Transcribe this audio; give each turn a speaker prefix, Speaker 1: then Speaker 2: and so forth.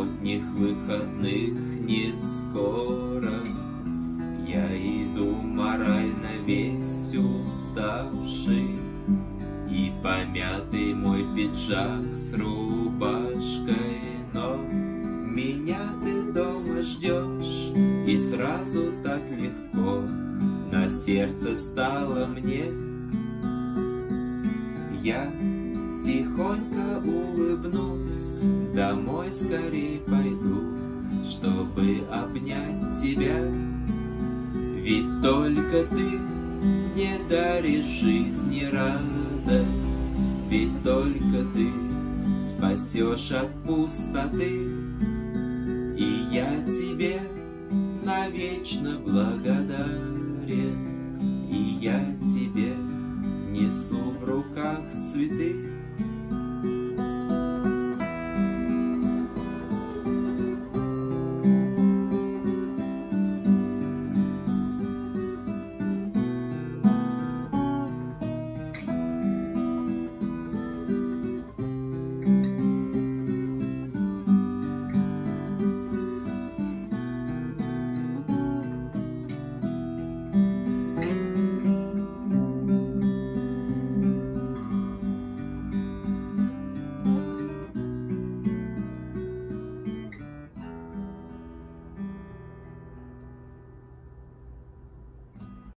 Speaker 1: субботних выходных не скоро. Я иду морально весь уставший, и помятый мой пиджак с рубашкой, но меня ты дома ждешь, и сразу так легко на сердце стало мне. Я тихонько улыбнусь, домой скорей пойду, чтобы обнять тебя. Ведь только ты мне даришь жизни радость, ведь только ты спасешь от пустоты. И я тебе навечно благодарен, и я тебе несу в руках цветы.